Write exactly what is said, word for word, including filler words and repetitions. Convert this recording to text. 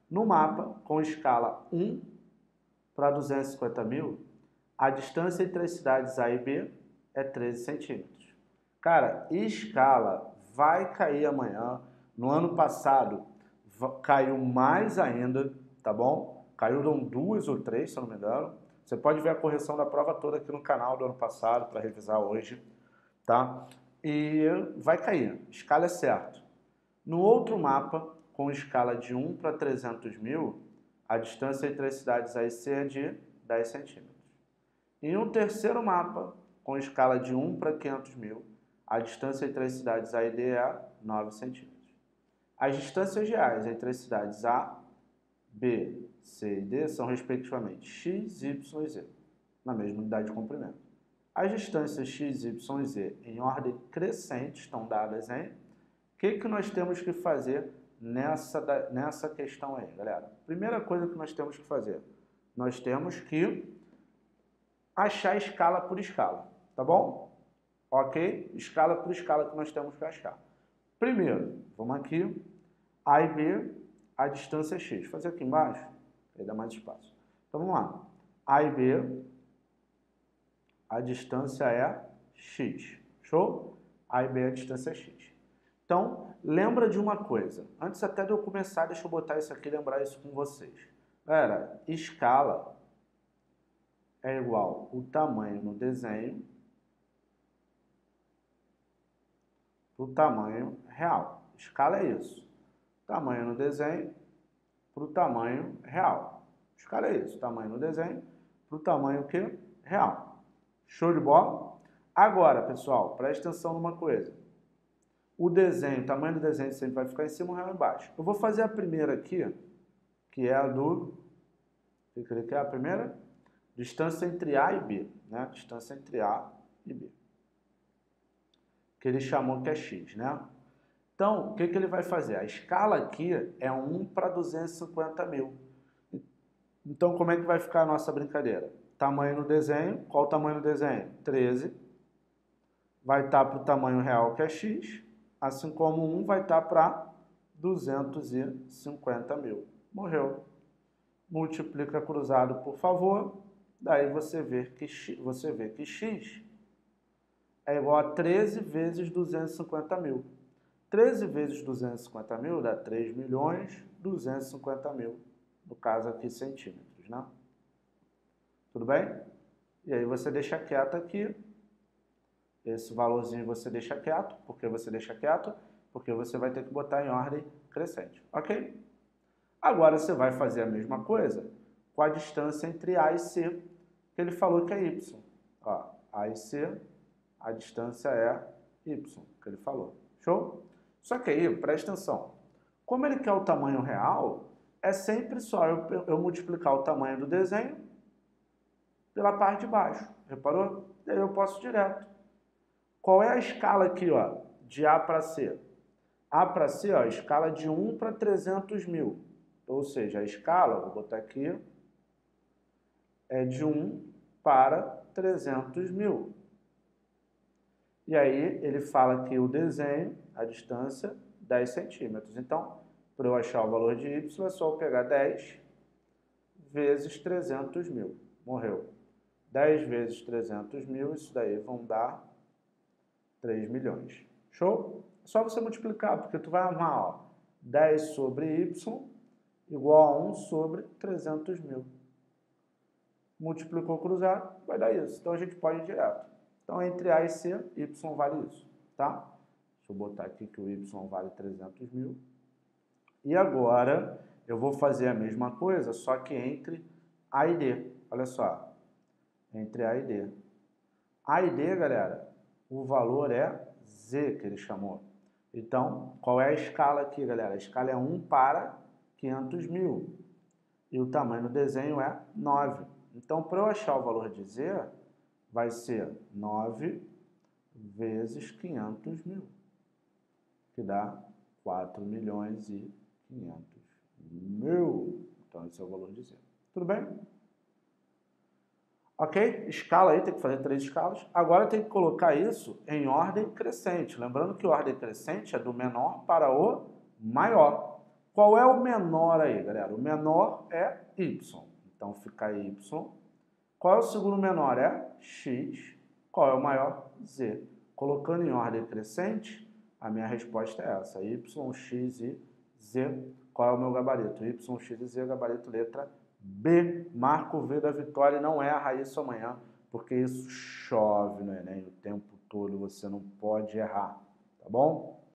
No mapa, com escala um para duzentos e cinquenta mil, a distância entre as cidades A e B é treze centímetros. Cara, escala vai cair amanhã. No ano passado, caiu mais ainda, tá bom? Caíram duas ou três, se eu não me engano. Você pode ver a correção da prova toda aqui no canal do ano passado, para revisar hoje, tá? E vai cair, escala é certo. No outro mapa, com escala de um para trezentos mil, a distância entre as cidades A e C é de dez centímetros. Em um terceiro mapa, com escala de um para quinhentos mil, a distância entre as cidades A e D é nove centímetros. As distâncias reais entre as cidades A, B, C e D são respectivamente x, y e z, na mesma unidade de comprimento. As distâncias x, y e z em ordem crescente estão dadas em... O que, que nós temos que fazer nessa, nessa questão aí, galera? Primeira coisa que nós temos que fazer, nós temos que achar escala por escala, tá bom? Ok? Escala por escala que nós temos que achar. Primeiro, vamos aqui, A e B, a distância é x. Vou fazer aqui embaixo, aí dá mais espaço. Então vamos lá. A e B, a distância é x. Show? A e B, a distância é x. Então, lembra de uma coisa. Antes até de eu começar, deixa eu botar isso aqui e lembrar isso com vocês. Galera, escala é igual o tamanho no desenho para o tamanho real. Escala é isso. Tamanho no desenho para o tamanho real. Escala é isso. Tamanho no desenho para o tamanho que? Real. Show de bola? Agora, pessoal, preste atenção numa coisa. O desenho, o tamanho do desenho sempre vai ficar em cima, o real embaixo. Eu vou fazer a primeira aqui, que é a do... O que é a primeira? Distância entre A e B, né? Distância entre A e B. Que ele chamou que é x, né? Então, o que, que ele vai fazer? A escala aqui é um para duzentos e cinquenta mil. Então, como é que vai ficar a nossa brincadeira? Tamanho no desenho, qual o tamanho do desenho? treze. Vai estar para o tamanho real, que é x, assim como um vai estar para duzentos e cinquenta mil. Morreu. Multiplica cruzado, por favor. Daí você vê que x, você vê que x é igual a treze vezes duzentos e cinquenta mil. treze vezes duzentos e cinquenta mil dá três milhões duzentos e cinquenta mil, no caso aqui centímetros, né? Tudo bem? E aí você deixa quieto aqui. Esse valorzinho você deixa quieto. Por que você deixa quieto? Porque você vai ter que botar em ordem crescente, ok? Agora você vai fazer a mesma coisa com a distância entre A e C, que ele falou que é y. Ó, A e C, a distância é y, que ele falou. Show? Só que aí, presta atenção. Como ele quer o tamanho real, é sempre só eu, eu multiplicar o tamanho do desenho pela parte de baixo. Reparou? Daí eu posso direto. Qual é a escala aqui, ó, de A para C? A para C, ó, escala de um para trezentos mil. Ou seja, a escala, vou botar aqui, é de um para trezentos mil. E aí ele fala que o desenho, a distância, dez centímetros. Então, para eu achar o valor de y, é só eu pegar dez vezes trezentos mil. Morreu. dez vezes trezentos mil, isso daí vão dar três milhões. Show? É só você multiplicar, porque tu vai arrumar, ó, dez sobre y igual a um sobre trezentos mil. Multiplicou cruzado, vai dar isso. Então a gente pode ir direto. Então entre A e C, y vale isso, tá? Deixa eu botar aqui que o y vale trezentos mil. E agora eu vou fazer a mesma coisa, só que entre A e D. Olha só, entre A e D. A e D, galera, o valor é z, que ele chamou. Então, qual é a escala aqui, galera? A escala é um para quinhentos mil. E o tamanho do desenho é nove. Então, para eu achar o valor de z, vai ser nove vezes quinhentos mil, que dá quatro milhões e quinhentos mil. Então, esse é o valor de z. Tudo bem? Ok? Escala aí, tem que fazer três escalas. Agora tem que colocar isso em ordem crescente. Lembrando que ordem crescente é do menor para o maior. Qual é o menor aí, galera? O menor é y. Então, fica y. Qual é o segundo menor? É x. Qual é o maior? Z. Colocando em ordem crescente, a minha resposta é essa. Y, x e z. Qual é o meu gabarito? Y, x e z, gabarito letra B. Marca o V da vitória e não erra isso amanhã, porque isso chove no Enem o tempo todo, você não pode errar, tá bom?